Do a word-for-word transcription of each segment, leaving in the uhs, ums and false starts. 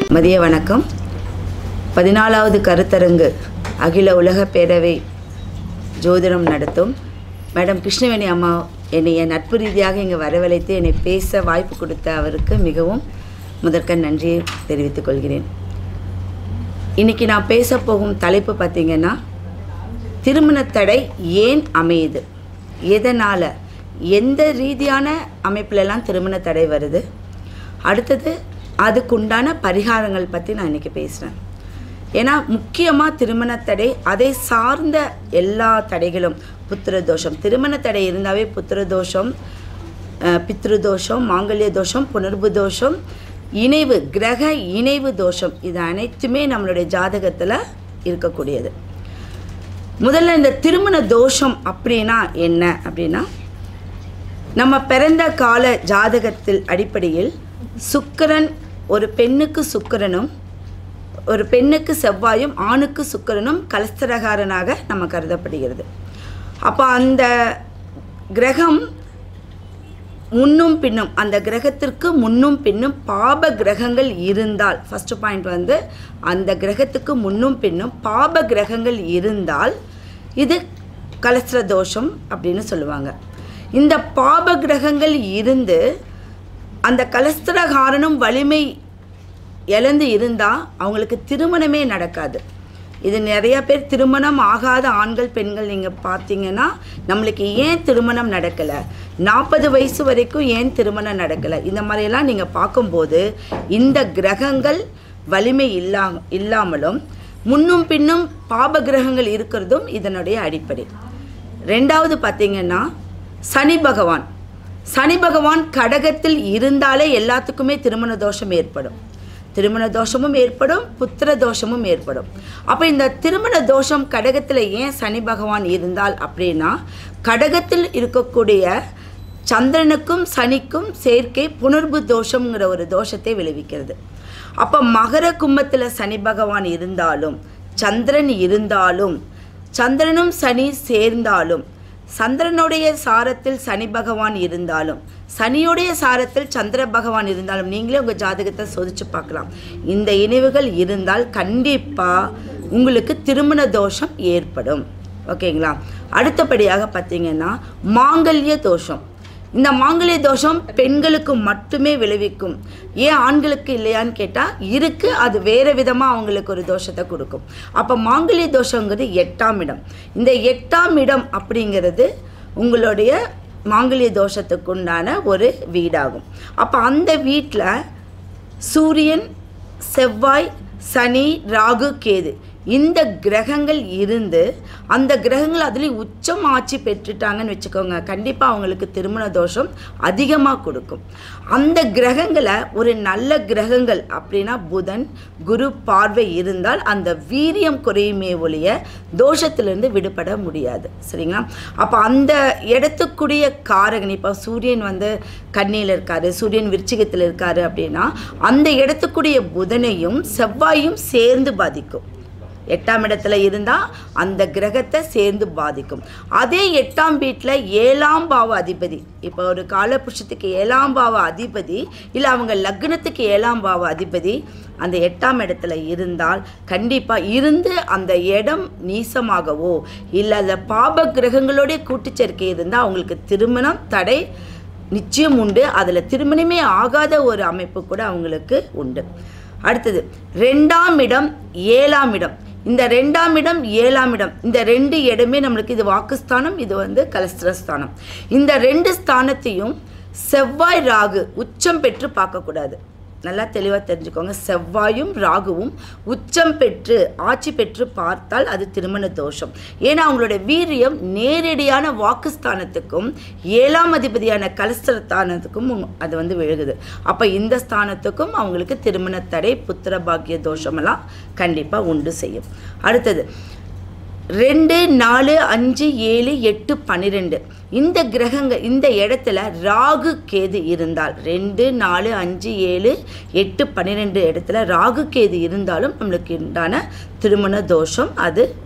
மதிய வணக்கம். பதினாலாவது கருத்தரங்கு அகில உலக பேரவை ஜோதிடம் நடத்தும் மேடம் கிருஷ்ணவேணி அம்மா என்னை என் நட்பு ரீதியாக இங்கே வரவழைத்து என்னை பேச வாய்ப்பு கொடுத்த அவருக்கு மிகவும் முதற்க நன்றியை தெரிவித்துக் கொள்கிறேன். இன்றைக்கி நான் பேச போகும் தலைப்பு பார்த்திங்கன்னா, திருமணத்தடை ஏன் அமையுது, எதனால், எந்த ரீதியான அமைப்பிலெல்லாம் திருமணத்தடை வருது, அடுத்தது அதுக்குண்டான பரிகாரங்கள் பற்றி நான் இன்றைக்கி பேசுகிறேன். ஏன்னா முக்கியமாக திருமணத்தடை, அதை சார்ந்த எல்லா தடைகளும், புத்திர தோஷம், திருமணத்தடை இருந்தாவே புத்திர தோஷம், பித்ரு தோஷம், மாங்கல்ய தோஷம், புணர்வு தோஷம், இணைவு, கிரக இணைவு தோஷம், இது அனைத்துமே நம்மளுடைய ஜாதகத்தில் இருக்கக்கூடியது. முதல்ல இந்த திருமண தோஷம் அப்படின்னா என்ன அப்படின்னா, நம்ம பிறந்த கால ஜாதகத்தில் அடிப்படையில் சுக்கிரன், ஒரு பெண்ணுக்கு சுக்கிரனும் ஒரு பெண்ணுக்கு செவ்வாயும் ஆணுக்கு சுக்கிரனும் கலஸ்திரகாரனாக நம்ம கருதப்படுகிறது. அப்போ அந்த கிரகம் முன்னும் பின்னும், அந்த கிரகத்திற்கு முன்னும் பின்னும் பாப கிரகங்கள் இருந்தால், ஃபஸ்ட்டு பாயிண்ட் வந்து அந்த கிரகத்துக்கு முன்னும் பின்னும் பாப கிரகங்கள் இருந்தால் இது கலஸ்திர தோஷம் அப்படின்னு சொல்லுவாங்க. இந்த பாப கிரகங்கள் இருந்து அந்த கலஸ்திரகாரனும் வலிமை இழந்து இருந்தால் அவங்களுக்கு திருமணமே நடக்காது. இது நிறைய பேர் திருமணம் ஆகாத ஆண்கள் பெண்கள் நீங்கள் பார்த்தீங்கன்னா, நம்மளுக்கு ஏன் திருமணம் நடக்கலை, நாற்பது வயசு வரைக்கும் ஏன் திருமணம் நடக்கலை, இந்த மாதிரியெல்லாம் நீங்கள் பார்க்கும்போது இந்த கிரகங்கள் வலிமை இல்லா இல்லாமலும் முன்னும் பின்னும் பாப கிரகங்கள் இருக்கிறதும் இதனுடைய அடிப்படை. ரெண்டாவது பார்த்திங்கன்னா, சனி பகவான் சனி பகவான் கடகத்தில் இருந்தாலே எல்லாத்துக்குமே திருமண தோஷம் ஏற்படும். திருமண தோஷமும் ஏற்படும், புத்திர தோஷமும் ஏற்படும். அப்போ இந்த திருமண தோஷம் கடகத்தில் ஏன் சனி பகவான் இருந்தால் அப்படின்னா, கடகத்தில் இருக்கக்கூடிய சந்திரனுக்கும் சனிக்கும் சேர்க்கை புணர்வு தோஷங்கிற ஒரு தோஷத்தை விளைவிக்கிறது. அப்போ மகர கும்பத்தில் சனி பகவான் இருந்தாலும், சந்திரன் இருந்தாலும், சந்திரனும் சனி சேர்ந்தாலும், சந்திரனுடைய சாரத்தில் சனி பகவான் இருந்தாலும், சனியுடைய சாரத்தில் சந்திர பகவான் இருந்தாலும், நீங்களே உங்கள் ஜாதகத்தை சோதிச்சு பார்க்கலாம். இந்த இணைவுகள் இருந்தால் கண்டிப்பாக உங்களுக்கு திருமண தோஷம் ஏற்படும். ஓகேங்களா? அடுத்தபடியாக பார்த்தீங்கன்னா மாங்கல்ய தோஷம். இந்த மாங்கல்ய தோஷம் பெண்களுக்கு மட்டுமே விளைவிக்கும். ஏன் ஆண்களுக்கு இல்லையான்னு கேட்டால் இருக்குது, அது வேறு விதமாக அவங்களுக்கு ஒரு தோஷத்தை கொடுக்கும். அப்போ மாங்கல்ய தோஷங்கிறது எட்டாம் இடம். இந்த எட்டாம் இடம் அப்படிங்கிறது உங்களுடைய மாங்கல்ய தோஷத்துக்குண்டான ஒரு வீடாகும். அப்போ அந்த வீட்டில் சூரியன், செவ்வாய், சனி, ராகு, கேது இந்த கிரகங்கள் இருந்து, அந்த கிரகங்கள் அதுலேயும் உச்சம் ஆட்சி பெற்றுட்டாங்கன்னு வச்சுக்கோங்க, கண்டிப்பாக அவங்களுக்கு திருமண தோஷம் அதிகமாக கொடுக்கும். அந்த கிரகங்களை ஒரு நல்ல கிரகங்கள் அப்படின்னா புதன், குரு பார்வை இருந்தால் அந்த வீரியம் குறையுமே ஒழிய தோஷத்திலிருந்து விடுபட முடியாது. சரிங்களா? அப்போ அந்த இடத்துக்குரிய காரகன், இப்போ சூரியன் வந்து கன்னியில் இருக்காரு, சூரியன் விருச்சிகத்தில் இருக்காரு அப்படின்னா அந்த இடத்துக்குரிய புதனையும் செவ்வாயும் சேர்ந்து பாதிக்கும். எட்டாம் இடத்துல இருந்தால் அந்த கிரகத்தை சேர்ந்து பாதிக்கும். அதே எட்டாம் வீட்டில் ஏழாம் பாவ அதிபதி, இப்போ ஒரு காலபுருஷத்துக்கு ஏழாம் பாவ அதிபதி இல்லை அவங்க லக்னத்துக்கு ஏழாம் பாவ அதிபதி அந்த எட்டாம் இடத்துல இருந்தால் கண்டிப்பாக இருந்து அந்த இடம் நீசமாகவோ இல்லை அந்த பாப கிரகங்களோடைய கூட்டுச்சேர்க்கை இருந்தால் அவங்களுக்கு திருமணம் தடை நிச்சயம் உண்டு. அதில் திருமணமே ஆகாத ஒரு அமைப்பு கூட அவங்களுக்கு உண்டு. அடுத்தது ரெண்டாம் இடம், ஏழாம் இடம். இந்த ரெண்டாம் இடம், ஏழாம் இடம், இந்த ரெண்டு இடமே நம்மளுக்கு இது வாக்குஸ்தானம், இது வந்து கலஸ்திரஸ்தானம். இந்த ரெண்டு ஸ்தானத்தையும் செவ்வாய் ராகு உச்சம் பெற்று பார்க்கக்கூடாது. நல்லா தெளிவாக தெரிஞ்சுக்கோங்க. செவ்வாயும் ராகுவும் உச்சம் பெற்று ஆட்சி பெற்று பார்த்தால் அது திருமண தோஷம். ஏன்னா அவங்களுடைய வீரியம் நேரடியான வாக்குஸ்தானத்துக்கும் ஏழாம் அதிபதியான கலஸ்திரஸ்தானத்துக்கும் அது வந்து விழுகுது. அப்போ இந்த ஸ்தானத்துக்கும் அவங்களுக்கு திருமண தடை, புத்திர பாக்கிய தோஷமெல்லாம் கண்டிப்பாக உண்டு செய்யும். அடுத்தது ரெண்டு, நாலு, அஞ்சு, ஏழு, எட்டு, பன்னிரெண்டு இந்த கிரகங்கள் இந்த இடத்துல ராகு கேது இருந்தால், ரெண்டு, நாலு, அஞ்சு, ஏழு, எட்டு, பன்னிரெண்டு இடத்துல ராகு கேது இருந்தாலும் நம்மளுக்கு உண்டான திருமண தோஷம் அது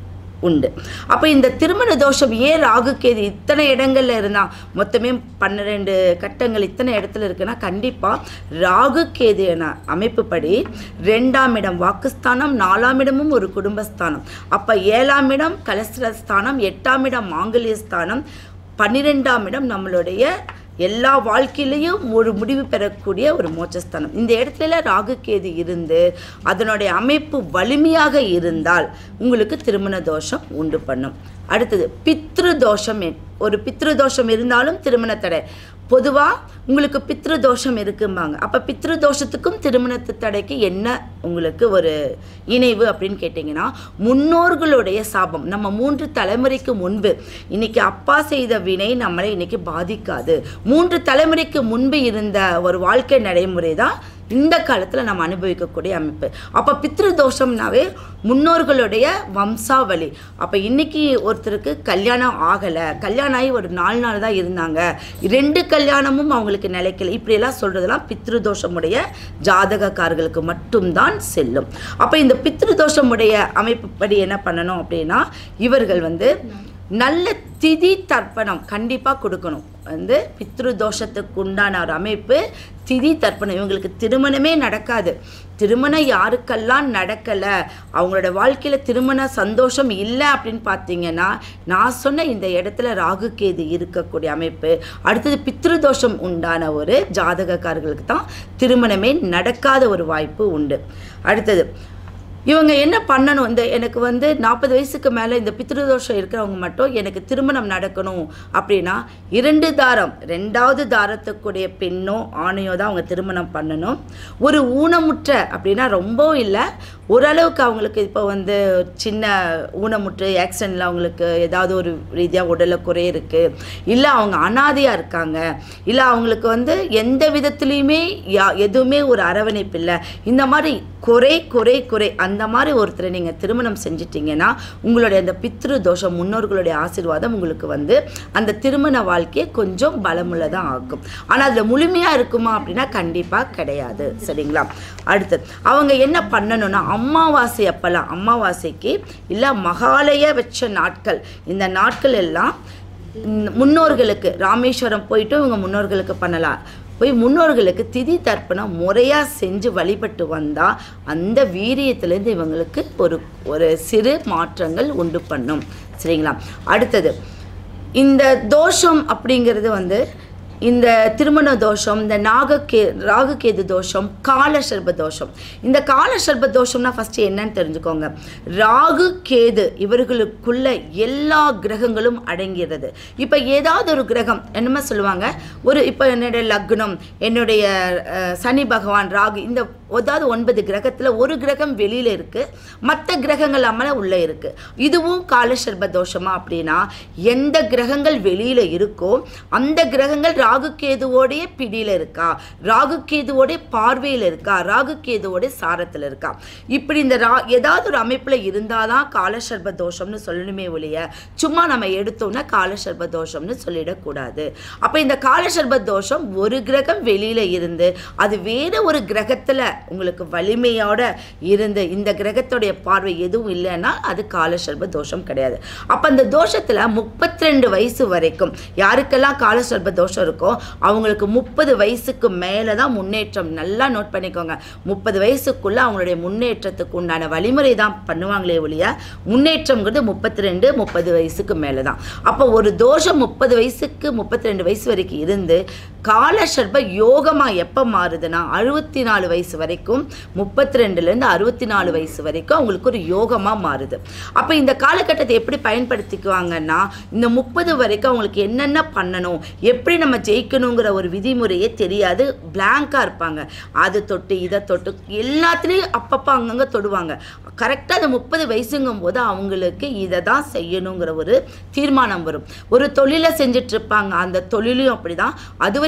உண்டு. அப்போ இந்த திருமண தோஷம் ஏன் ராகு கேது இத்தனை இடங்கள்ல இருந்தால் மொத்தமே பன்னிரெண்டு கட்டங்கள் இத்தனை இடத்துல இருக்குன்னா கண்டிப்பாக ராகு கேது என அமைப்புப்படி ரெண்டாம் இடம் வாக்குஸ்தானம், நாலாம் இடமும் ஒரு குடும்பஸ்தானம், அப்போ ஏழாம் இடம் கலஸ்திரஸ்தானம், எட்டாம் இடம் மாங்கல்யஸ்தானம், பன்னிரெண்டாம் இடம் நம்மளுடைய எல்லா வாழ்க்கையிலையும் ஒரு முடிவு பெறக்கூடிய ஒரு மோட்சஸ்தானம். இந்த இடத்துல ராகு கேது இருந்து அதனுடைய அமைப்பு வலிமையாக இருந்தால் உங்களுக்கு திருமண தோஷம் உண்டு பண்ணும். அடுத்தது பித்ரு தோஷம். ஒரு பித்ரு தோஷம் இருந்தாலும் திருமண தடை. பொதுவாக உங்களுக்கு பித்ரு தோஷம் இருக்கும்பாங்க. அப்போ பித்ரு தோஷத்துக்கும் திருமணத்து தடைக்கு என்ன உங்களுக்கு ஒரு இணைவு அப்படின்னு கேட்டிங்கன்னா, முன்னோர்களுடைய சாபம். நம்ம மூன்று தலைமுறைக்கு முன்பு இன்னைக்கு அப்பா செய்த வினை நம்மளை இன்னைக்கு பாதிக்காது. மூன்று தலைமுறைக்கு முன்பு இருந்த ஒரு வாழ்க்கை நடைமுறை தான் இந்த காலத்தில் நம்ம அனுபவிக்கக்கூடிய அமைப்பு. அப்போ பித்ரு தோஷம்னாவே முன்னோர்களுடைய வம்சாவளி. அப்போ இன்னைக்கு ஒருத்தருக்கு கல்யாணம் ஆகலை, கல்யாணம் ஆகி ஒரு நாலு நாள் தான் இருந்தாங்க, ரெண்டு கல்யாணமும் அவங்களுக்கு நிலைக்கல, இப்படியெல்லாம் சொல்கிறதெல்லாம் பித்ரு தோஷமுடைய ஜாதகக்காரர்களுக்கு மட்டும்தான் செல்லும். அப்போ இந்த பித்ரு தோஷமுடைய அமைப்பு படி என்ன பண்ணணும் அப்படின்னா, இவர்கள் வந்து நல்ல திதி தர்ப்பணம் கண்டிப்பாக கொடுக்கணும். வந்து பித்ரு தோஷத்துக்கு உண்டான ஒரு அமைப்பு திதி தர்ப்பணம். இவங்களுக்கு திருமணமே நடக்காது. திருமணம் யாருக்கெல்லாம் நடக்கலை, அவங்களோட வாழ்க்கையில் திருமண சந்தோஷம் இல்லை அப்படின்னு பார்த்தீங்கன்னா, நான் சொன்ன இந்த இடத்துல ராகு கேது இருக்கக்கூடிய அமைப்பு. அடுத்தது பித்ரு தோஷம் உண்டான ஒரு ஜாதகக்காரர்களுக்கு தான் திருமணமே நடக்காத ஒரு வாய்ப்பு உண்டு. அடுத்தது இவங்க என்ன பண்ணணும், இந்த எனக்கு வந்து நாற்பது வயசுக்கு மேலே இந்த பித்ருதோஷம் இருக்கிறவங்க மட்டும் எனக்கு திருமணம் நடக்கணும் அப்படின்னா, இரண்டு தாரம் ரெண்டாவது தாரத்துக்குடைய பெண்ணோ ஆணையோ தான் அவங்க திருமணம் பண்ணணும். ஒரு ஊனமுற்ற அப்படின்னா ரொம்ப இல்லை, ஓரளவுக்கு அவங்களுக்கு இப்போ வந்து சின்ன ஊனமுற்று ஆக்சிடென்ட்ல அவங்களுக்கு ஏதாவது ஒரு ரீதியாக உடலை குறை இருக்குது, இல்லை அவங்க அனாதையாக இருக்காங்க, இல்லை அவங்களுக்கு வந்து எந்த விதத்துலேயுமே யா எதுவுமே ஒரு அரவணைப்பு இல்லை, இந்த மாதிரி குறை குறை குறை அந்த மாதிரி ஒருத்தரை நீங்கள் திருமணம் செஞ்சிட்டிங்கன்னா உங்களுடைய அந்த பித்ரு தோஷம் முன்னோர்களுடைய ஆசீர்வாதம் உங்களுக்கு வந்து அந்த திருமண வாழ்க்கையை கொஞ்சம் பலமுள்ளதாக ஆகும். ஆனால் அதில் முழுமையாக இருக்குமா அப்படின்னா கண்டிப்பாக கிடையாது. சரிங்களா? அடுத்து அவங்க என்ன பண்ணணும்னா, அமாவாசை அப்போல்லாம் அமாவாசைக்கு இல்லை மகாலய வச்ச நாட்கள், இந்த நாட்கள் எல்லாம் முன்னோர்களுக்கு ராமேஸ்வரம் போயிட்டு இவங்க முன்னோர்களுக்கு பண்ணலாம். போய் முன்னோர்களுக்கு திதி தர்ப்பணம் முறையாக செஞ்சு வழிபட்டு வந்தால் அந்த வீரியத்திலேருந்து இவங்களுக்கு ஒரு ஒரு சிறு மாற்றங்கள் உண்டு பண்ணும். சரிங்களா? அடுத்தது இந்த தோஷம் அப்படிங்கிறது வந்து இந்த திருமண தோஷம், இந்த நாகக்கே ராகுகேது தோஷம், காலசர்ப தோஷம். இந்த காலசர்ப தோஷம்னா ஃபஸ்ட்டு என்னன்னு தெரிஞ்சுக்கோங்க. ராகு கேது இவர்களுக்குள்ள எல்லா கிரகங்களும் அடங்கிறது. இப்போ ஏதாவது ஒரு கிரகம் என்னமா சொல்லுவாங்க, ஒரு இப்போ என்னுடைய லக்னம், என்னுடைய சனி பகவான் ராகு, இந்த ஏதாவது ஒன்பது கிரகத்தில் ஒரு கிரகம் வெளியில் இருக்குது, மற்ற கிரகங்கள் அம்மல உள்ளே இருக்குது. இதுவும் காலசர்ப தோஷமா அப்படின்னா, எந்த கிரகங்கள் வெளியில் இருக்கோ அந்த கிரகங்கள் ராகு கேதுவோடைய பிடியில் இருக்கா, ராகு கேதுவோடைய பார்வையில் இருக்கா, ராகு கேதுவோடைய சாரத்தில் இருக்கா, இப்படி இந்த ரா ஏதாவது ஒரு அமைப்பில் இருந்தால் தான் காலசர்ப தோஷம்னு சொல்லணுமே ஒழிய சும்மா நம்ம எடுத்தோம்னா காலசர்ப தோஷம்னு சொல்லிடக்கூடாது. அப்போ இந்த காலசர்ப தோஷம் ஒரு கிரகம் வெளியில் இருந்து அது வேறு ஒரு கிரகத்தில் உங்களுக்கு வலிமையோட இருந்து இந்த கிரகத்துடைய பார்வை எதுவும் இல்லைன்னா அது காலசர்ப தோஷம் கிடையாது. அப்போ அந்த தோஷத்தில் முப்பத்தி ரெண்டு வயசு வரைக்கும் யாருக்கெல்லாம் காலசர்ப தோஷம் இருக்கோ அவங்களுக்கு முப்பது வயசுக்கு மேலே தான் முன்னேற்றம். நல்லா நோட் பண்ணிக்கோங்க. முப்பது வயசுக்குள்ளே அவங்களுடைய முன்னேற்றத்துக்கு உண்டான வழிமுறை தான் பண்ணுவாங்களே ஒழிய முன்னேற்றம்ங்கிறது முப்பத்தி ரெண்டு முப்பது வயசுக்கு மேலே தான். அப்போ ஒரு தோஷம் முப்பது வயசுக்கு முப்பத்தி ரெண்டு வயசு வரைக்கும் இருந்து காலசர்ப யோகமாக எப்போ மாறுதுன்னா அறுபத்தி நாலு வயசு வரைக்கும், முப்பத்தி ரெண்டுலேருந்து அறுபத்தி நாலு வயசு வரைக்கும் அவங்களுக்கு ஒரு யோகமாக மாறுது. அப்போ இந்த காலகட்டத்தை எப்படி பயன்படுத்திக்குவாங்கன்னா, இந்த முப்பது வரைக்கும் அவங்களுக்கு என்னென்ன பண்ணணும், எப்படி நம்ம ஜெயிக்கணுங்கிற ஒரு விதிமுறையே தெரியாது, பிளாங்காக இருப்பாங்க. அது தொட்டு இதை தொட்டு எல்லாத்துலேயும் அப்பப்போ அங்கங்கே தொடுவாங்க. கரெக்டாக அந்த முப்பது வயசுங்கும் போது அவங்களுக்கு இதை தான் செய்யணுங்கிற ஒரு தீர்மானம் வரும். ஒரு தொழிலை செஞ்சிட்ருப்பாங்க, அந்த தொழிலையும் அப்படி தான் அது வரைக்கும்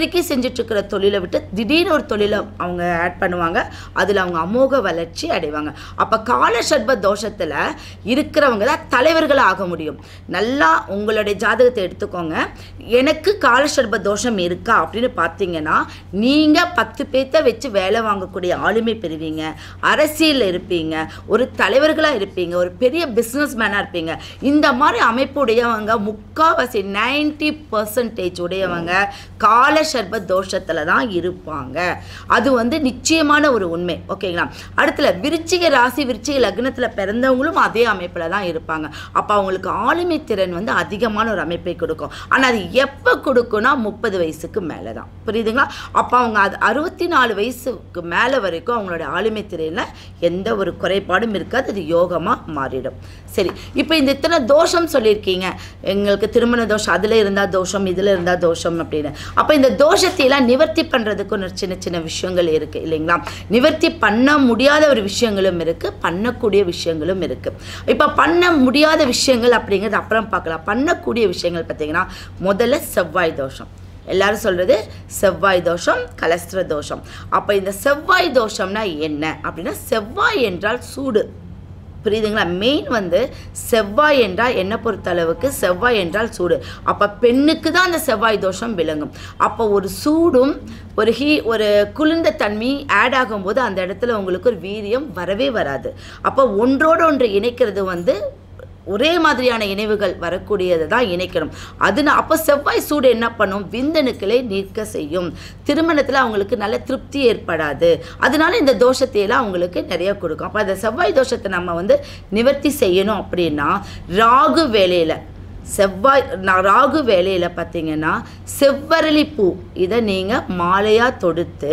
வரைக்கும் செஞ்சிட்ருக்கிற தொழிலை விட்டு திடீர்னு ஒரு தொழிலை அவங்க ஆட் பண்ணுவாங்க, அதில் அவங்க அமோக வளர்ச்சி அடைவாங்க. அப்போ காலசர்ப தோஷத்தில் இருக்கிறவங்க தான் தலைவர்களாக ஆக முடியும். நல்லா உங்களுடைய ஜாதகத்தை எடுத்துக்கோங்க. எனக்கு காலசர்ப தோஷம் இருக்கா அப்படின்னு பார்த்தீங்கன்னா நீங்கள் பத்து பேர்த்த வச்சு வேலை வாங்கக்கூடிய ஆளுமை பெறுவீங்க, அரசியலில் இருப்பீங்க, ஒரு தலைவர்களாக இருப்பீங்க, ஒரு பெரிய பிஸ்னஸ் மேனாக இருப்பீங்க. இந்த மாதிரி அமைப்பு உடையவங்க முக்கால்வாசி நைன்டி பர்சன்டேஜ் உடையவங்க காலசர்ப தோஷத்தில் தான் இருப்பாங்க. அது வந்து நிச்சயமான ஒரு உண்மை. ஓகேங்களா? அடுத்துல விருச்சிக ராசி விருச்சிக லக்னத்தில் பிறந்தவங்களும் அதே அமைப்பில் தான் இருப்பாங்க. அப்போ அவங்களுக்கு ஆளுமை திறன் வந்து அதிகமான ஒரு அமைப்பை கொடுக்கும். ஆனால் அது எப்போ கொடுக்கும்னா முப்பது வயசுக்கு மேலே தான். புரியுதுங்களா? அப்போ அவங்க அது அறுபத்தி நாலு வயசுக்கு மேலே வரைக்கும் அவங்களோட ஆளுமை திறனில் எந்த ஒரு குறைபாடும் இருக்காது. அது யோகமாக மாறிடும். சரி, இப்போ இந்த இத்தனை தோஷம் சொல்லியிருக்கீங்க, எங்களுக்கு திருமண தோஷம் அதில் இருந்தால் தோஷம், இதில் இருந்தால் தோஷம் அப்படின்னு. அப்போ இந்த தோஷத்தையெல்லாம் நிவர்த்தி பண்ணுறதுக்கு ஒரு சின்ன சின்ன விஷயங்கள் இருக்குது இல்லைங்களா? நிவர்த்தி பண்ண முடியாத ஒரு விஷயங்களும் இருக்குது, பண்ணக்கூடிய விஷயங்களும் இருக்குது. இப்போ பண்ண முடியாத விஷயங்கள் அப்படிங்கிறது அப்புறம் பார்க்கலாம். பண்ணக்கூடிய விஷயங்கள் பார்த்தீங்கன்னா முதல்ல செவ்வாய் தோஷம். எல்லாரும் சொல்கிறது செவ்வாய் தோஷம், கலஸ்திர தோஷம். அப்போ இந்த செவ்வாய் தோஷம்னா என்ன அப்படின்னா, செவ்வாய் என்றால் சூடு. புரியுதுங்களா? மெயின் வந்து செவ்வாய் என்றால் என்ன பொறுத்தளவுக்கு செவ்வாய் என்றால் சூடு. அப்போ பெண்ணுக்கு தான் அந்த செவ்வாய் தோஷம் விளங்கும். அப்போ ஒரு சூடும் ஒரு ஹீ ஒரு குளிர்ந்த தன்மை ஆட் ஆகும்போது அந்த இடத்துல உங்களுக்கு ஒரு வீரியம் வரவே வராது. அப்போ ஒன்றோடு ஒன்று இணைக்கிறது வந்து ஒரே மாதிரியான இணைவுகள் வரக்கூடியதை தான் இணைக்கணும். அதுனா அப்போ செவ்வாய் சூடு என்ன பண்ணும்? விந்தணுக்களை நீக்க செய்யும். திருமணத்தில் அவங்களுக்கு நல்ல திருப்தி ஏற்படாது. அதனால இந்த தோஷத்தையெல்லாம் அவங்களுக்கு நிறைய கொடுக்கும். அப்போ அந்த செவ்வாய் தோஷத்தை நம்ம வந்து நிவர்த்தி செய்யணும் அப்படின்னா ராகு வேலையில் செவ்வாய் ராகு வேலையில் பார்த்தீங்கன்னா செவ்வரளி பூ இதை நீங்கள் மாலையாக தொடுத்து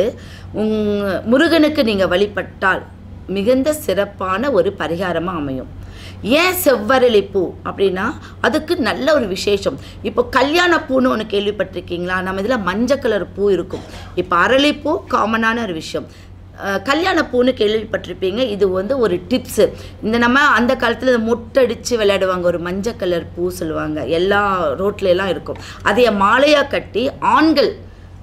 முருகனுக்கு நீங்கள் வழிபட்டால் மிகுந்த சிறப்பான ஒரு பரிகாரமாக அமையும். ஏன் செவ்வரளி பூ அப்படின்னா அதுக்கு நல்ல ஒரு விசேஷம். இப்போ கல்யாண பூன்னு ஒன்று கேள்விப்பட்டிருக்கீங்களா? நம்ம இதில் மஞ்சள் கலர் பூ இருக்கும். இப்போ அரளிப்பூ காமனான ஒரு விஷயம். கல்யாண பூன்னு கேள்விப்பட்டிருப்பீங்க. இது வந்து ஒரு டிப்ஸு. இந்த நம்ம அந்த காலத்தில் மொட்டடிச்சு விளையாடுவாங்க, ஒரு மஞ்சள் கலர் பூ சொல்லுவாங்க, எல்லா ரோட்லலாம் இருக்கும். அதைய மாலையாக கட்டி ஆண்கள்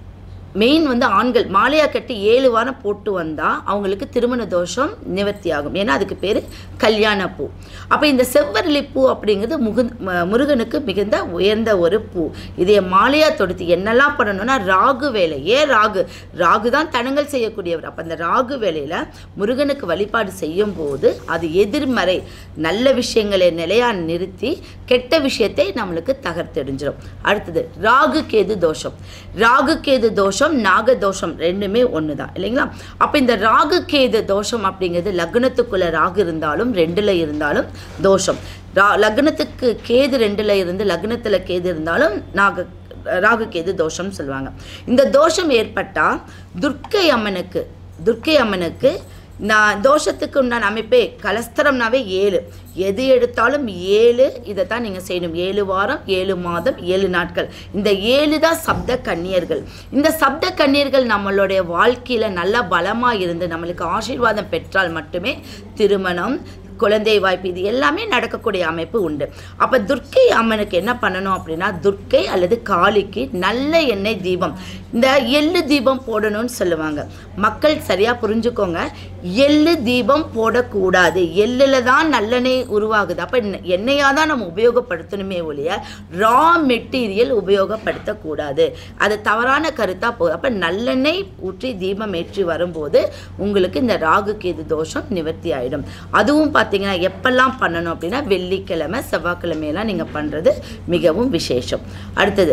மெயின் வந்து ஆண்கள் மாலையாக கட்டி ஏழு வாரம் போட்டு வந்தால் அவங்களுக்கு திருமண தோஷம் நிவர்த்தி ஆகும். ஏன்னா அதுக்கு பேர் கல்யாண பூ. அப்போ இந்த செவ்வரளி பூ அப்படிங்கிறது முகு முருகனுக்கு மிகுந்த உயர்ந்த ஒரு பூ. இதை மாலையாக தொடுத்து என்னெல்லாம் பண்ணணும்னா ராகு வேலை. ஏன் ராகு? ராகு தான் தனங்கள் செய்யக்கூடியவர். அப்போ அந்த ராகு வேலையில் முருகனுக்கு வழிபாடு செய்யும் போது அது எதிர்மறை நல்ல விஷயங்களை நிலையாக நிறுத்தி கெட்ட விஷயத்தை நம்மளுக்கு தகர்த்தெறிஞ்சிடும். அடுத்தது ராகு கேது தோஷம். ராகு கேது தோஷம் நாக தோஷம் ரெண்டுமே ஒன்று தான் இல்லைங்களா? அப்போ இந்த ராகு கேது தோஷம் அப்படிங்கிறது லக்னத்துக்குள்ள ராகு இருந்தாலும் ரெண்டுல இருந்தாலும் தோஷம். ரா லக்னத்துக்கு கேது ரெண்டுல இருந்து லக்னத்தில் கேது இருந்தாலும் நாக ராகு கேது தோஷம் சொல்லுவாங்க. இந்த தோஷம் ஏற்பட்டால் துர்க்கை அம்மனுக்கு துர்க்கை அம்மனுக்கு நான் தோஷத்துக்கு உண்டான அமைப்பே கலஸ்திரம்னாவே ஏழு. எது எடுத்தாலும் ஏழு இதை தான் நீங்கள் செய்யணும். ஏழு வாரம், ஏழு மாதம், ஏழு நாட்கள். இந்த ஏழு தான் சப்த கன்னியர்கள். இந்த சப்த கன்னியர்கள் நம்மளுடைய வாழ்க்கையில் நல்ல பலமாக இருந்து நம்மளுக்கு ஆசீர்வாதம் பெற்றால் மட்டுமே திருமணம், குழந்தை வாய்ப்பு இது எல்லாமே நடக்கக்கூடிய அமைப்பு உண்டு. அப்போ துர்க்கை அம்மனுக்கு என்ன பண்ணணும் அப்படின்னா துர்க்கை அல்லது காளிக்கு நல்ல எண்ணெய் தீபம், இந்த எள்ளு தீபம் போடணும்னு சொல்லுவாங்க. மக்கள் சரியாக புரிஞ்சுக்கோங்க, எள்ளு தீபம் போடக்கூடாது. எள்ளில் தான் நல்லெண்ணெய் உருவாகுது. அப்போ எண்ணெயாக தான் நம்ம உபயோகப்படுத்தணுமே ஒழிய ரா மெட்டீரியல் உபயோகப்படுத்தக்கூடாது. அது தவறான கருத்தாக போகுது. அப்போ நல்லெண்ணெய் ஊற்றி தீபம் ஏற்றி வரும்போது உங்களுக்கு இந்த ராகு கேது தோஷம் நிவர்த்தி ஆகிடும். அதுவும் பார்த்தீங்கன்னா எப்பெல்லாம் பண்ணணும் அப்படின்னா வெள்ளிக்கிழமை, செவ்வாய்க்கிழமையெல்லாம் நீங்கள் பண்ணுறது மிகவும் விசேஷம். அடுத்தது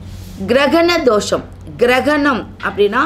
கிரகண தோஷம். கிரகணம் அப்படின்னா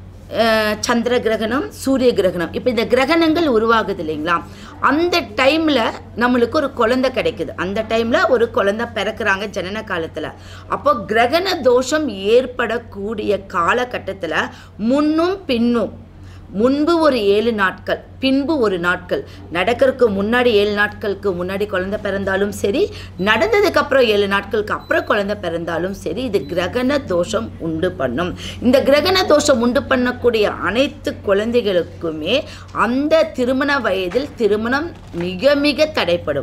சந்திர கிரகணம், சூரிய கிரகணம். இப்போ இந்த கிரகணங்கள் உருவாகுது இல்லைங்களா? அந்த டைமில் நம்மளுக்கு ஒரு குழந்தை கிடைக்குது. அந்த டைமில் ஒரு குழந்தை பிறக்கிறாங்க ஜனன காலத்தில். அப்போ கிரகண தோஷம் ஏற்படக்கூடிய காலகட்டத்தில் முன்னும் பின்னும் முன்பு ஒரு ஏழு நாட்கள், பின்பு ஒரு நாட்கள், நடக்கிறதுக்கு முன்னாடி ஏழு நாட்களுக்கு முன்னாடி குழந்தை பிறந்தாலும் சரி, நடந்ததுக்கு அப்புறம் ஏழு நாட்களுக்கு அப்புறம் குழந்தை பிறந்தாலும் சரி, இது கிரகண தோஷம் உண்டு பண்ணும். இந்த கிரகண தோஷம் உண்டு பண்ணக்கூடிய அனைத்து குழந்தைகளுக்குமே அந்த திருமண வயதில் திருமணம் மிக மிக தடைப்படும்.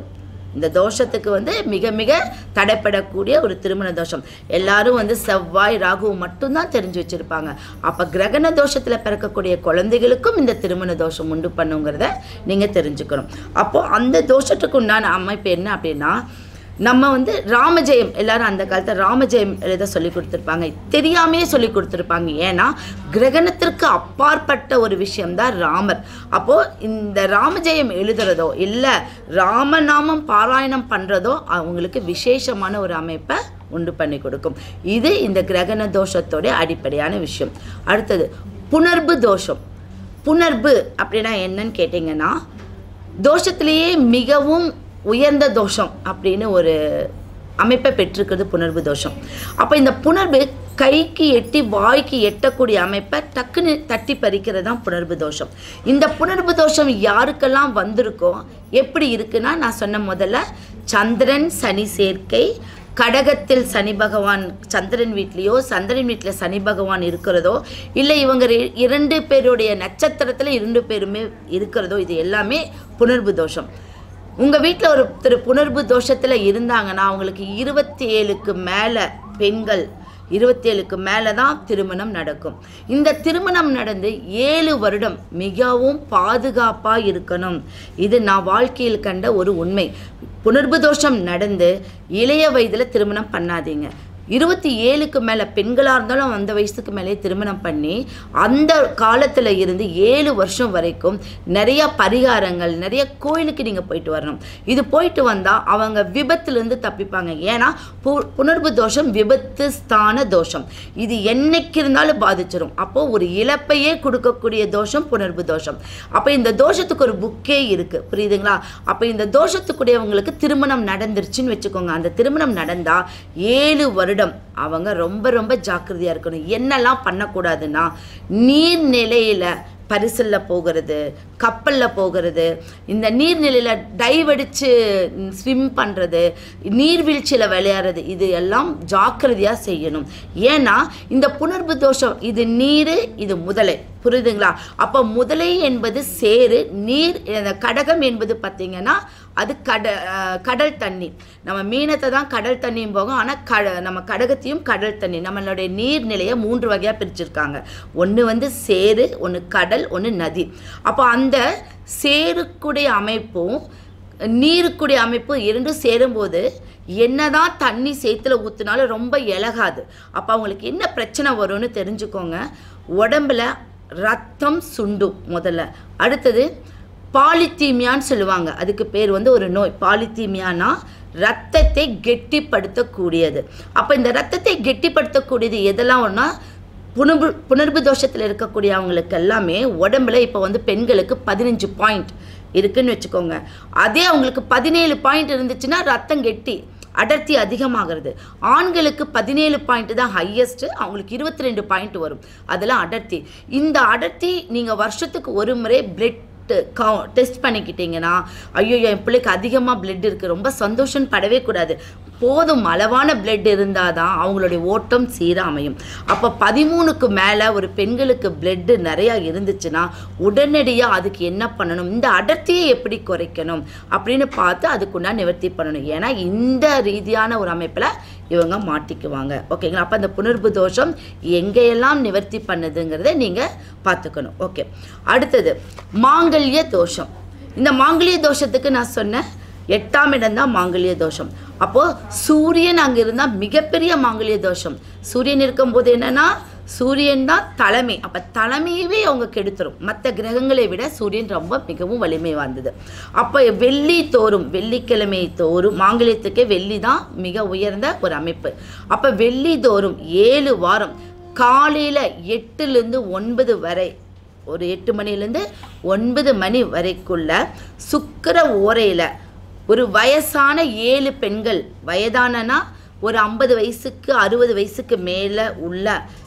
இந்த தோஷத்துக்கு வந்து மிக மிக தடைப்படக்கூடிய ஒரு திருமண தோஷம். எல்லாரும் வந்து செவ்வாய் ராகு மட்டும்தான் தெரிஞ்சு வச்சுருப்பாங்க. அப்போ கிரகண தோஷத்தில் பிறக்கக்கூடிய குழந்தைகளுக்கும் இந்த திருமண தோஷம் உண்டு பண்ணுங்கிறத நீங்கள் தெரிஞ்சுக்கணும். அப்போது அந்த தோஷத்துக்கு உண்டான அமைப்பு என்ன அப்படின்னா, நம்ம வந்து ராமஜெயம் எல்லாரும் அந்த காலத்தில் ராமஜெயம் எழுத சொல்லி கொடுத்துருப்பாங்க, தெரியாமையே சொல்லி கொடுத்துருப்பாங்க. ஏன்னா கிரகணத்திற்கு அப்பாற்பட்ட ஒரு விஷயம்தான் ராமர். அப்போது இந்த ராமஜெயம் எழுதுறதோ இல்லை ராமநாமம் பாராயணம் பண்ணுறதோ அவங்களுக்கு விசேஷமான ஒரு அமைப்பை உண்டு பண்ணி கொடுக்கும். இது இந்த கிரகண தோஷத்தோட அடிப்படையான விஷயம். அடுத்தது புணர்வு தோஷம். புணர்வு அப்படின்னா என்னன்னு கேட்டிங்கன்னா, தோஷத்திலேயே மிகவும் உயர்ந்த தோஷம் அப்படின்னு ஒரு அமைப்பை பெற்றிருக்கிறது புணர்வு தோஷம். அப்போ இந்த புணர்வு கைக்கு எட்டி வாய்க்கு எட்டக்கூடிய அமைப்பை டக்குன்னு தட்டி பறிக்கிறது தான் புணர்வு தோஷம். இந்த புணர்வு தோஷம் யாருக்கெல்லாம் வந்திருக்கோ எப்படி இருக்குன்னா, நான் சொன்ன முதல்ல சந்திரன் சனி சேர்க்கை, கடகத்தில் சனி பகவான் சந்திரன் வீட்லேயோ சந்திரன் வீட்டில் சனி பகவான் இருக்கிறதோ, இல்லை இவங்க இரண்டு பேருடைய நட்சத்திரத்தில் இரண்டு பேருமே இருக்கிறதோ, இது எல்லாமே புணர்வு தோஷம். உங்கள் வீட்டில் ஒரு திரு புணர்வு தோஷத்தில் இருந்தாங்கன்னா அவங்களுக்கு இருபத்தி ஏழுக்கு மேலே பெண்கள் இருபத்தி ஏழுக்கு மேலே தான் திருமணம் நடக்கும். இந்த திருமணம் நடந்து ஏழு வருடம் மிகவும் பாதுகாப்பாக இருக்கணும். இது நான் வாழ்க்கையில் கண்ட ஒரு உண்மை. புணர்வு தோஷம் நடந்து இளைய வயதில் திருமணம் பண்ணாதீங்க. இருபத்தி ஏழுக்கு மேலே பெண்களாக இருந்தாலும் அந்த வயசுக்கு மேலே திருமணம் பண்ணி அந்த காலத்தில் இருந்து ஏழு வருஷம் வரைக்கும் நிறையா பரிகாரங்கள், நிறைய கோயிலுக்கு நீங்கள் போயிட்டு வரணும். இது போயிட்டு வந்தால் அவங்க விபத்துலேருந்து தப்பிப்பாங்க. ஏன்னா பு புணர்வு தோஷம் விபத்து ஸ்தான தோஷம். இது என்னைக்கு இருந்தாலும் பாதிச்சிடும். அப்போது ஒரு இழப்பையே கொடுக்கக்கூடிய தோஷம் புணர்வு தோஷம். அப்போ இந்த தோஷத்துக்கு ஒரு புக்கே இருக்குது, புரியுதுங்களா? அப்போ இந்த தோஷத்துக்குடையவங்களுக்கு திருமணம் நடந்துருச்சுன்னு வச்சுக்கோங்க. அந்த திருமணம் நடந்தால் ஏழு வருடம் அவங்க ரொம்ப ரொம்ப ஜாக்கிரதையா இருக்கணும். என்னெல்லாம் பண்ணக்கூடாதுன்னா, நீர்நிலையில பரிசலில் போகிறது, கப்பலில் போகிறது, இந்த நீர்நிலையில் டைவ் அடித்து ஸ்விம் பண்ணுறது, நீர்வீழ்ச்சியில் விளையாடுறது, இது எல்லாம் ஜாக்கிரதையாக செய்யணும். ஏன்னா இந்த புணர்வு தோஷம் இது நீர், இது முதலை, புரியுதுங்களா? அப்போ முதலை என்பது சேரு, நீர் கடகம் என்பது பார்த்திங்கன்னா அது கட கடல் தண்ணி. நம்ம மீனத்தை தான் கடல் தண்ணியும் போகும், ஆனால் கட நம்ம கடகத்தையும் கடல் தண்ணி. நம்மளுடைய நீர்நிலையை மூன்று வகையாக பிரிச்சிருக்காங்க. ஒன்று வந்து சேரு, ஒன்று கடல், ஒன்று நதி. அப்போ அந்த சேருக்குடைய அமைப்பும் நீருக்குடைய அமைப்பு இரண்டும் சேரும்போது என்னதான் தண்ணி சேத்துல ஊற்றினாலும் ரொம்ப இலகாது. அப்போ அவங்களுக்கு என்ன பிரச்சனை வரும்னு தெரிஞ்சுக்கோங்க. உடம்புல ரத்தம் சுண்டும் முதல்ல. அடுத்தது பாலித்தீமியான்னு சொல்லுவாங்க, அதுக்கு பேர் வந்து ஒரு நோய். பாலித்தீமியானா ரத்தத்தை கெட்டிப்படுத்தக்கூடியது. அப்போ இந்த ரத்தத்தை கெட்டிப்படுத்தக்கூடியது எதெல்லாம் ஒன்றா புணர்வு புணர்வு தோஷத்தில் இருக்கக்கூடிய அவங்களுக்கு எல்லாமே உடம்புல இப்போ வந்து பெண்களுக்கு பதினஞ்சு பாயிண்ட் இருக்குன்னு வச்சுக்கோங்க. அதே அவங்களுக்கு பதினேழு பாயிண்ட் இருந்துச்சுன்னா ரத்தம் கெட்டி அடர்த்தி அதிகமாகிறது. ஆண்களுக்கு பதினேழு பாயிண்ட் தான் ஹையஸ்ட்டு, அவங்களுக்கு இருபத்தி ரெண்டு பாயிண்ட் வரும். அதெல்லாம் அடர்த்தி. இந்த அடர்த்தி நீங்கள் வருஷத்துக்கு ஒரு முறை பிளட் டெஸ்ட் பண்ணிக்கிட்டீங்கன்னா, ஐயோ என் பிள்ளைக்கு அதிகமாக பிளட் இருக்குது, ரொம்ப சந்தோஷம் படவே கூடாது. போதும் அளவான பிளட் இருந்தால் தான் அவங்களுடைய ஓட்டம் சீராக அமையும். அப்போ பதிமூணுக்கு மேலே ஒரு பெண்களுக்கு பிளட்டு நிறையா இருந்துச்சுன்னா உடனடியாக அதுக்கு என்ன பண்ணணும், இந்த அடர்த்தியை எப்படி குறைக்கணும் அப்படின்னு பார்த்து அதுக்குண்டா நிவர்த்தி பண்ணணும். ஏன்னா இந்த ரீதியான ஒரு அமைப்பில் இவங்க மாட்டிக்குவாங்க. ஓகேங்களா? அப்போ அந்த புணர்வு தோஷம் எங்கெல்லாம் நிவர்த்தி பண்ணுதுங்கிறத நீங்கள் பார்த்துக்கணும். ஓகே, அடுத்தது மாங்கல்ய தோஷம். இந்த மாங்கல்ய தோஷத்துக்கு நான் சொன்னேன் எட்டாம் இடம் தான் மாங்கல்ய தோஷம். அப்போது சூரியன் அங்கே இருந்தால் மிகப்பெரிய மாங்கல்ய தோஷம். சூரியன் இருக்கும்போது என்னென்னா சூரியன் தான் தலைமை. அப்போ தலைமையவே அவங்க கெடுத்துரும். மற்ற கிரகங்களை விட சூரியன் ரொம்ப மிகவும் வலிமை வாய்ந்தது. அப்போ வெள்ளி தோறும், வெள்ளிக்கிழமை தோறும், மாங்கல்யத்துக்கே வெள்ளி தான் மிக உயர்ந்த ஒரு அமைப்பு. அப்போ வெள்ளி தோறும் ஏழு வாரம் காலையில் எட்டுலேருந்து ஒன்பது வரை, ஒரு எட்டு மணிலேருந்து ஒன்பது மணி வரைக்குள்ள சுக்கிர ஓரையில் ஒரு வயசான ஏழு பெண்கள், வயதானனா ஒரு ஐம்பது வயசுக்கு அறுபது வயசுக்கு மேலே உள்ள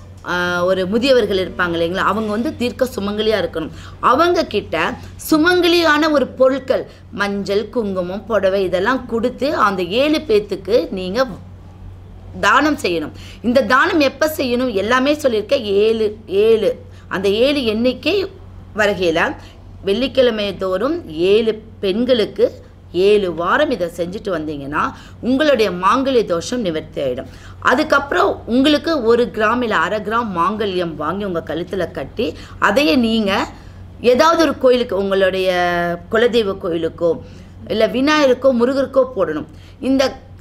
ஒரு முதியவர்கள் இருப்பாங்க இல்லைங்களா, அவங்க வந்து தீர்க்க சுமங்கலியாக இருக்கணும். அவங்க கிட்ட சுமங்கலியான ஒரு பொருட்கள், மஞ்சள், குங்குமம், புடவை இதெல்லாம் கொடுத்து அந்த ஏழு பேர்த்துக்கு நீங்கள் தானம் செய்யணும். இந்த தானம் எப்போ செய்யணும் எல்லாமே சொல்லியிருக்கேன். ஏழு ஏழு அந்த ஏழு எண்ணிக்கை வருகையில் வெள்ளிக்கிழமை தோறும் ஏழு பெண்களுக்கு ஏழு வாரம் இதை செஞ்சுட்டு வந்தீங்கன்னா உங்களுடைய மாங்கல்ய தோஷம் நிவர்த்தி ஆகிடும். அதுக்கப்புறம் உங்களுக்கு ஒரு கிராம் இல்லை அரை கிராம் மாங்கல்யம் வாங்கி உங்கள் கழுத்தில் கட்டி அதையே நீங்கள் ஏதாவது ஒரு கோயிலுக்கு, உங்களுடைய குலதெய்வ கோயிலுக்கோ இல்லை விநாயகருக்கோ முருகருக்கோ போடணும். இந்த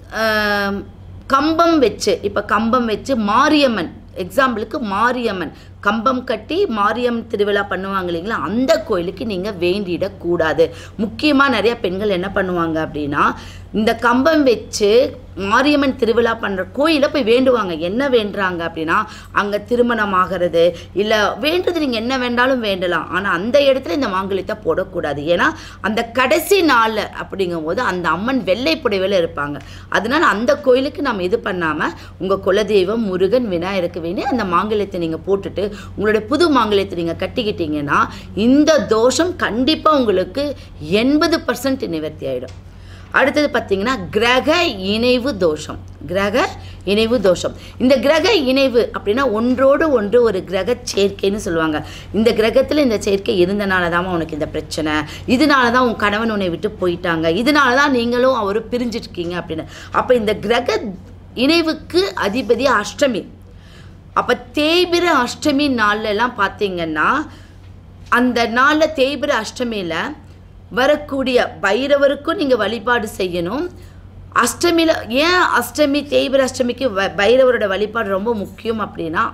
கம்பம் வச்சு, இப்போ கம்பம் வச்சு மாரியம்மன், எக்ஸாம்பிளுக்கு மாரியம்மன் கம்பம் கட்டி மாரியம்மன் திருவிழா பண்ணுவாங்க இல்லைங்களா, அந்த கோயிலுக்கு நீங்கள் வேண்டிடக்கூடாது. முக்கியமாக நிறைய பெண்கள் என்ன பண்ணுவாங்க அப்படின்னா, இந்த கம்பம் வச்சு மாரியம்மன் திருவிழா பண்ணுற கோயிலை போய் வேண்டுவாங்க. என்ன வேண்டுறாங்க அப்படின்னா, அங்கே திருமணம் ஆகிறது இல்லை வேண்டுறது நீங்கள் என்ன வேண்டாலும் வேண்டலாம், ஆனால் அந்த இடத்துல இந்த மாங்கல்யத்தை போடக்கூடாது. ஏன்னா அந்த கடைசி நாள் அப்படிங்கும்போது அந்த அம்மன் வெள்ளை புடவையில் இருப்பாங்க. அதனால் அந்த கோயிலுக்கு நம்ம இது பண்ணாமல் உங்கள் குலதெய்வம் முருகன் விநாயகருக்கு வேண்டி அந்த மாங்கல்யத்தை நீங்கள் போட்டுட்டு உங்களுடைய புது மாங்கல்யத்தை நீங்கள் கட்டிக்கிட்டீங்கன்னா இந்த தோஷம் கண்டிப்பாக உங்களுக்கு எண்பது பர்சன்ட் நிவர்த்தி ஆகிடும். அடுத்தது பார்த்தீங்கன்னா கிரக இணைவு தோஷம். கிரக இணைவு தோஷம். இந்த கிரக இணைவு அப்படின்னா ஒன்றோடு ஒன்று ஒரு கிரக சேர்க்கைன்னு சொல்லுவாங்க. இந்த கிரகத்தில் இந்த சேர்க்கை இருந்தனால தான் உனக்கு இந்த பிரச்சனை, இதனால தான் உன் கணவன் உன்னை விட்டு போயிட்டாங்க, இதனால தான் நீங்களும் அவரும் பிரிஞ்சிருக்கீங்க அப்படின்னு. அப்போ இந்த கிரக இணைவுக்கு அதிபதி அஷ்டமி. அப்போ தேய்பிர அஷ்டமி நாள்லாம் பார்த்தீங்கன்னா அந்த நாளில் தேய்பிர அஷ்டமியில் வரக்கூடிய பைரவருக்கும் நீங்கள் வழிபாடு செய்யணும். அஷ்டமியில் ஏன் அஷ்டமி தேய்பிர அஷ்டமிக்கு வ பைரவரோட வழிபாடு ரொம்ப முக்கியம் அப்படின்னா,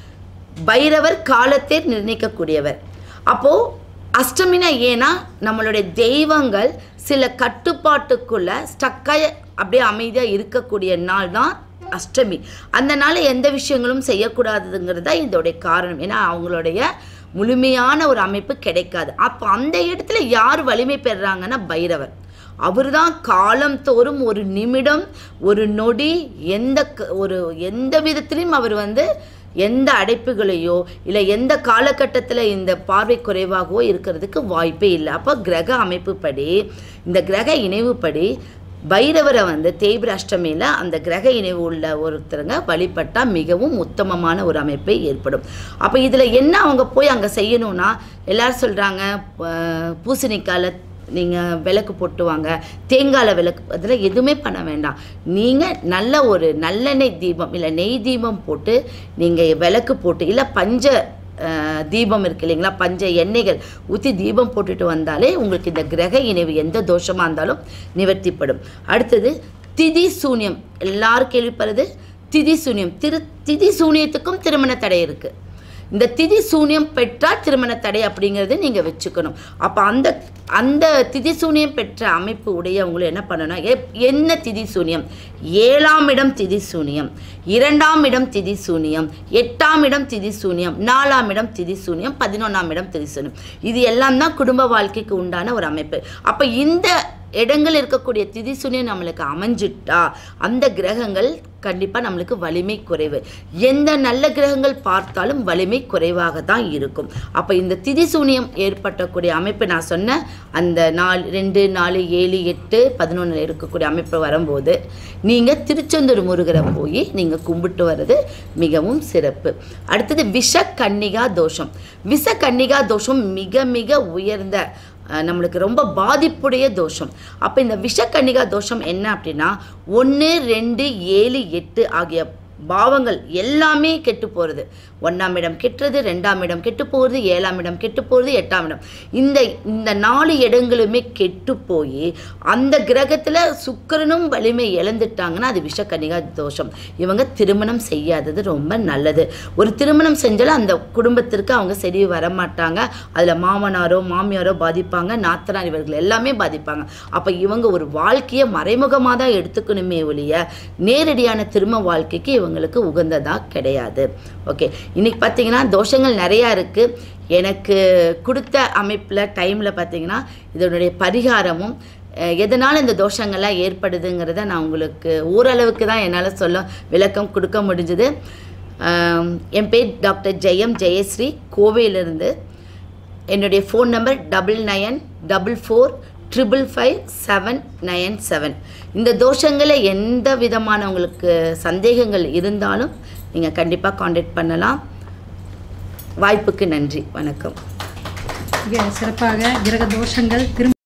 பைரவர் காலத்தை நிர்ணயிக்கக்கூடியவர். அப்போது அஷ்டமினா ஏன்னா நம்மளுடைய தெய்வங்கள் சில கட்டுப்பாட்டுக்குள்ளே ஸ்டக்காக அப்படியே அமைதியாக இருக்கக்கூடிய நாள் தான் அஷ்டமி. அந்த நாள் எந்த விஷயங்களும் செய்யக்கூடாதுங்கிறது தான் இதோடைய காரணம். ஏன்னா அவங்களுடைய முழுமையான ஒரு அமைப்பு கிடைக்காது. அப்போ அந்த இடத்துல யார் வலிமை பெறுறாங்கன்னா பைரவர். அவர் தான் காலம் தோறும் ஒரு நிமிடம் ஒரு நொடி எந்த ஒரு எந்த விதத்திலையும் அவர் வந்து எந்த அடைப்புகளையோ இல்லை எந்த காலகட்டத்தில் இந்த பார்வை குறைவாகவோ இருக்கிறதுக்கு வாய்ப்பே இல்லை. அப்போ கிரக அமைப்பு படி, இந்த கிரக இணைவுப்படி பைரவரை வந்து தேய்பிர அஷ்டமியில் அந்த கிரக இணைவு உள்ள ஒருத்தருங்க வழிபட்டால் மிகவும் உத்தமமான ஒரு அமைப்பை ஏற்படும். அப்போ இதில் என்ன அவங்க போய் அங்கே செய்யணும்னா, எல்லோரும் சொல்கிறாங்க பூசணிக்காயில் நீங்கள் விளக்கு போட்டுவாங்க, தேங்காயில் விளக்கு, அதில் எதுவுமே பண்ண வேண்டாம். நீங்கள் நல்ல ஒரு நல்லெண்ணெய் தீபம் இல்லை நெய் தீபம் போட்டு நீங்கள் விளக்கு போட்டு, இல்லை பஞ்ச தீபம் இருக்கு இல்லைங்களா, பஞ்ச எண்ணெய்கள் ஊற்றி தீபம் போட்டுட்டு வந்தாலே உங்களுக்கு இந்த கிரக இணைவு எந்த தோஷமாக இருந்தாலும் நிவர்த்திப்படும். அடுத்தது திதி சூன்யம். எல்லாரும் கேள்விப்படுறது திதி சூன்யம். திரு திதி சூன்யத்துக்கும் திருமண தடை இருக்குது. இந்த திதி சூன்யம் பெற்றால் திருமண தடை அப்படிங்கிறது நீங்கள் வச்சுக்கணும். அப்போ அந்த அந்த திதி சூன்யம் பெற்ற அமைப்பு உடையவங்களும் என்ன பண்ணணும், என்ன திதி சூன்யம், ஏழாம் இடம் திதி சூன்யம், இரண்டாம் இடம் திதி சூன்யம், எட்டாம் இடம் திதி சூன்யம், நாலாம் இடம் திதி சூன்யம், பதினொன்றாம் இடம் திதி சூன்யம். இது எல்லாம் தான் குடும்ப வாழ்க்கைக்கு உண்டான ஒரு அமைப்பு. அப்போ இந்த இடங்கள் இருக்கக்கூடிய திதி சூன்யம் நம்மளுக்கு அமைஞ்சிட்டா அந்த கிரகங்கள் கண்டிப்பாக நம்மளுக்கு வலிமை குறைவு. எந்த நல்ல கிரகங்கள் பார்த்தாலும் வலிமை குறைவாக தான் இருக்கும். அப்போ இந்த திதி சூன்யம் ஏற்பட்டக்கூடிய அமைப்பு நான் சொன்ன அந்த நாலு ரெண்டு நாலு ஏழு எட்டு பதினொன்றில் இருக்கக்கூடிய அமைப்பு வரும்போது நீங்கள் திருச்செந்தூர் முருகரை போய் நீங்கள் கும்பிட்டு வர்றது மிகவும் சிறப்பு. அடுத்தது விஷ கன்னிகா தோஷம். விஷ கன்னிகா தோஷம் மிக மிக உயர்ந்த நம்மளுக்கு ரொம்ப பாதிப்புடைய தோஷம். அப்போ இந்த விஷக்கன்னிகா தோஷம் என்ன அப்படின்னா, ஒன்று ரெண்டு ஏழு எட்டு ஆகிய பாவங்கள் எல்லாமே கெட்டு போகிறது. ஒன்றாம் இடம் கெட்டுறது, ரெண்டாம் இடம் கெட்டு போகிறது, ஏழாம் இடம் கெட்டு போகிறது, எட்டாம் இடம், இந்த இந்த நாலு இடங்களுமே கெட்டு போய் அந்த கிரகத்தில் சுக்கிரனும் வலிமை இழந்துட்டாங்கன்னா அது விஷக்கன்னிகா தோஷம். இவங்க திருமணம் செய்யாதது ரொம்ப நல்லது. ஒரு திருமணம் செஞ்சாலும் அந்த குடும்பத்திற்கு அவங்க சரி வரமாட்டாங்க. அதில் மாமனாரோ மாமியாரோ பாதிப்பாங்க, நாத்தனார் இவர்கள் எல்லாமே பாதிப்பாங்க. அப்போ இவங்க ஒரு வாழ்க்கையை மறைமுகமாக தான் எடுத்துக்கணுமே ஒழிய நேரடியான திருமண வாழ்க்கைக்கு இவங்களுக்கு உகந்ததாக கிடையாது. ஓகே, இன்றைக்கி பார்த்தீங்கன்னா தோஷங்கள் நிறையா இருக்குது. எனக்கு கொடுத்த அமைப்பில் டைமில் பார்த்தீங்கன்னா இதனுடைய பரிகாரமும் எதனால் இந்த தோஷங்கள்லாம் ஏற்படுதுங்கிறத நான் உங்களுக்கு ஓரளவுக்கு தான் என்னால் சொல்ல விளக்கம் கொடுக்க முடிஞ்சுது. என் பேர் டாக்டர் ஜெயம் ஜெயஸ்ரீ, கோவையிலிருந்து. என்னுடைய phone number double nine double four triple five seven nine seven. இந்த தோஷங்களில் எந்த விதமான உங்களுக்கு சந்தேகங்கள் இருந்தாலும் நீங்கள் கண்டிப்பாக காண்டாக்ட் பண்ணலாம். வாய்ப்புக்கு நன்றி, வணக்கம். சிறப்பாக கிரக தோஷங்கள் திரும்ப